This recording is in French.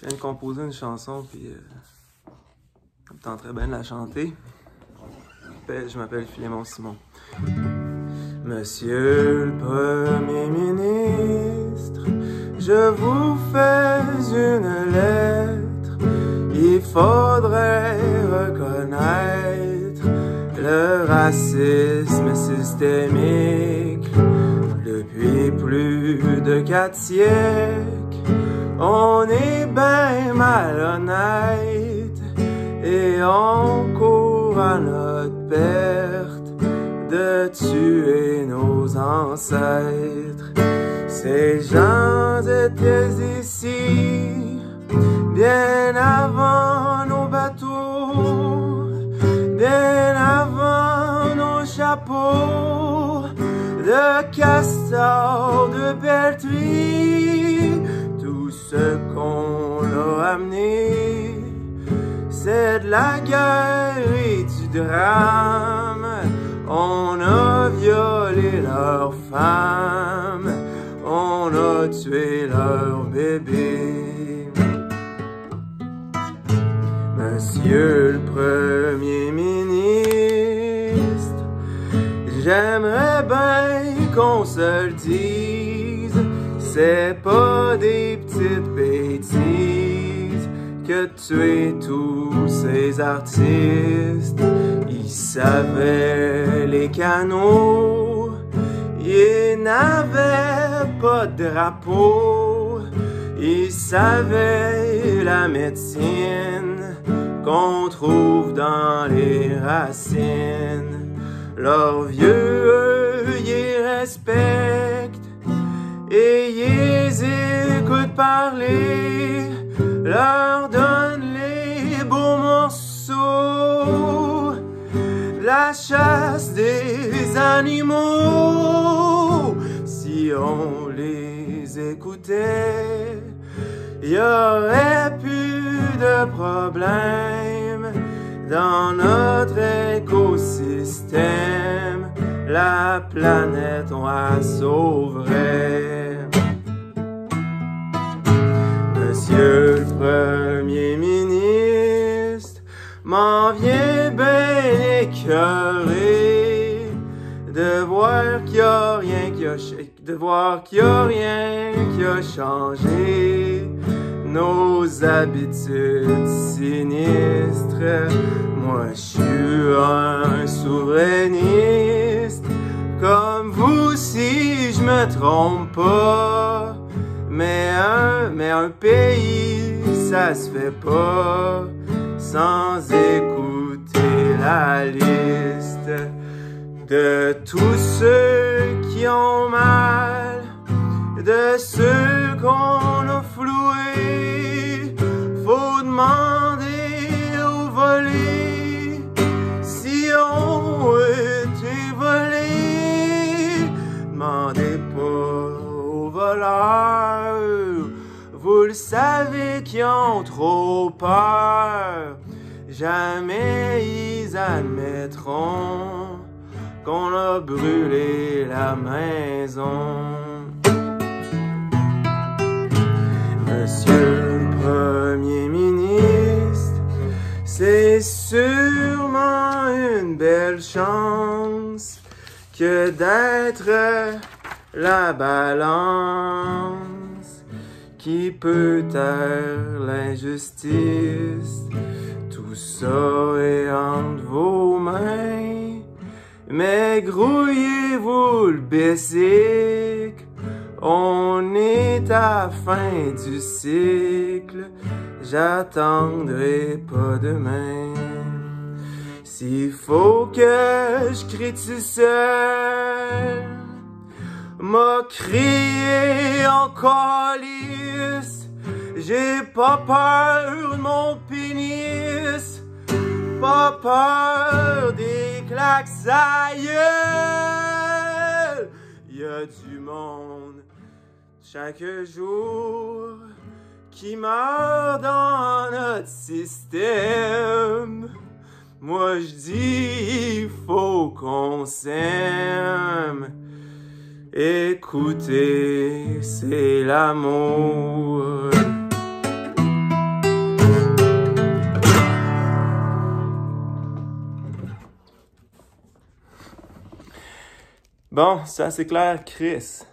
Je viens de composer une chanson, puis ça me tenterait bien de la chanter. Je m'appelle Philémon Simon. Monsieur le Premier ministre, je vous fais une lettre. Il faudrait reconnaître le racisme systémique. Depuis plus de 4 siècles, on est ben malhonnête et on court à notre perte de tuer nos ancêtres. Ces gens étaient ici bien avant nos bateaux, bien avant nos chapeaux de castor, de pelleterie. Tout ce qu'on a amené, c'est de la guerre et du drame. On a violé leurs femmes, on a tué leurs bébés. Monsieur le Premier ministre, j'aimerais bien qu'on se le dise, c'est pas des petites bêtises que tuer tous ces artistes. Ils savaient les canaux, ils n'avaient pas de drapeau, ils savaient la médecine qu'on trouve dans les racines. Leurs vieux, eux, ils respectent et ils écoutent parler, leur donnent les beaux morceaux, la chasse des animaux. Si on les écoutait, y aurait plus de problème dans notre écosystème. La planète, on la sauverait. Monsieur le Premier ministre, m'en vient ben écœuré de voir qu'il y a rien qui a changé. Nos habitudes sinistres. Moi je suis un souverainiste, comme vous si je me trompe pas. Mais un pays, ça se fait pas sans écouter la liste de tous ceux qui ont mal, de ceux qu'on a floués. Faut demander aux volés si on été volés. Demandez pas aux voleurs, vous le savez qu'ils ont trop peur. Jamais ils admettront qu'on a brûlé la maison. Monsieur le Premier ministre, c'est sûrement une belle chance que d'être la balance qui peut taire l'injustice. Tout ça est entre vos mains, mais grouillez-vous le bicycle. On est à la fin du cycle, j'attendrai pas demain. S'il faut que je crie tout seul, m'a crié en calice. J'ai pas peur de mon pénis, pas peur des claques à gueule. Y a du monde chaque jour qui meurt dans notre système. Moi je dis il faut qu'on s'aime. Écoutez, c'est l'amour. Bon, c'est assez clair, Chris.